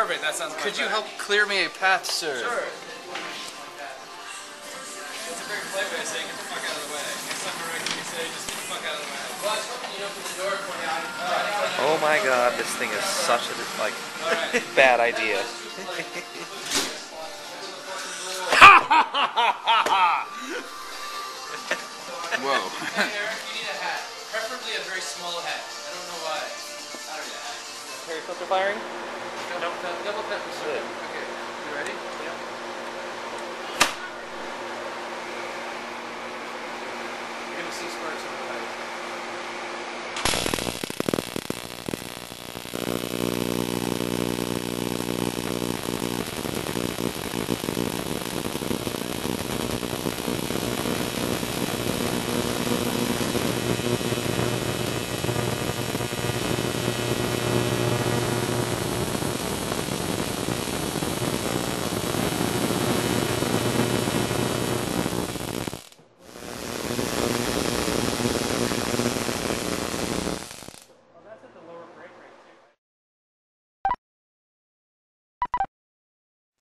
Perfect, that sounds much Could you better. help clear me a path, sir? Sure. It's a very polite way of saying get the fuck out of the way. It's not correct when you say just get the fuck out of the way. Well, I was hoping you open the door for me. Oh my god, this thing is such a bad idea. Whoa. Eric, you need a hat. Preferably a very small hat. I don't know why. I don't need a hat. Harry filter firing? Nope.